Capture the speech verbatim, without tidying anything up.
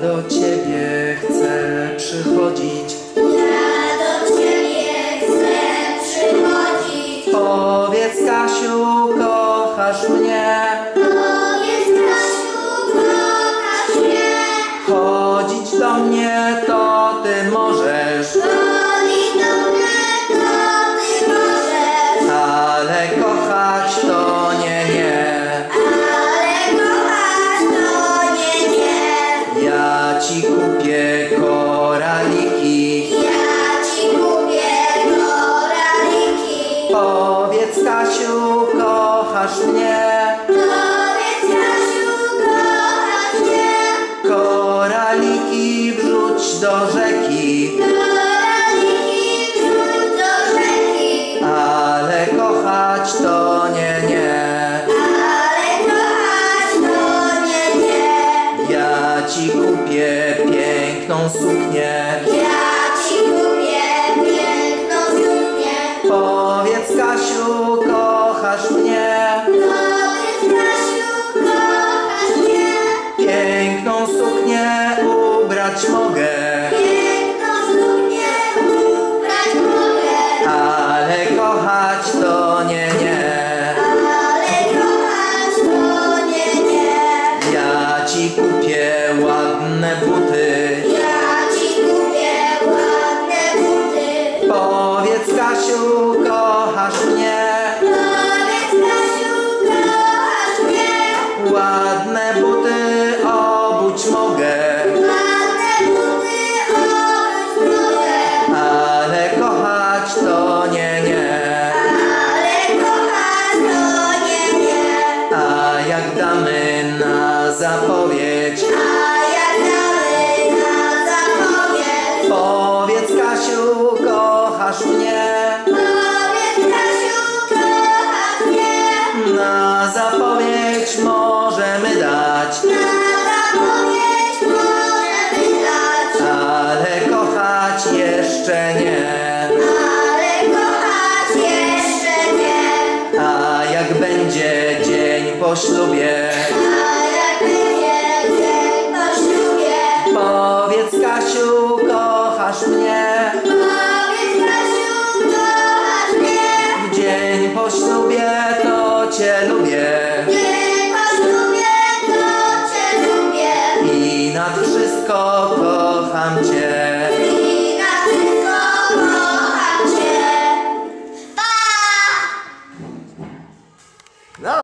do Ciebie chcę przychodzić. Ja do Ciebie chcę przychodzić. Powiedz, Kasiu, kochasz mnie? Powiedz, Kasiu, kochasz mnie? Chodzić do mnie to Ty możesz, Chodzić do mnie to Ty możesz, ale kochać to nie, nie. ale kochać to nie, nie. Ja Ci kupię koraliki. Ja Ci kupię koraliki. Powiedz, Kasiu, kochasz mnie? Powiedz, Kasiu, kochasz mnie? Koraliki wrzuć do rzeki, Koraliki wrzuć do rzeki, ale kochać to nie, nie. ale kochać to nie, nie. Ja Ci kupię piękną suknię. Ja Ci kupię piękną suknię. Powiedz, Kasiu, kochasz mnie? Powiedz, Kasiu, kochasz mnie? Piękną suknię ubrać mogę, Piękną suknię ubrać mogę, ale kochać to nie, nie. ale kochać to nie, nie. Ja Ci kupię ładne buty. Ja Ci kupię ładne buty. Powiedz, Kasiu, kochasz mnie? Powiedz, Kasiu, kochasz mnie? Ładne buty obuć mogę, Ładne buty obuć mogę, ale kochać to nie, nie. ale kochać to nie, nie. A jak damy na zapowiedź, A jak damy na zapowiedź, powiedz, Kasiu, kochasz mnie? powiedz, Kasiu, kochasz mnie? Na zapowiedź możemy dać, Na zapowiedź możemy dać, ale kochać jeszcze nie. ale kochać jeszcze nie. A jak będzie dzień po ślubie, A jak będzie dzień po ślubie, powiedz, Kasiu, kochasz mnie? powiedz, Kasiu, kochasz mnie? W dzień po ślubie to Cię lubię Dzień po ślubie to Cię lubię i nad wszystko kocham Cię. i na wszystko kocham Cię. Pa! No.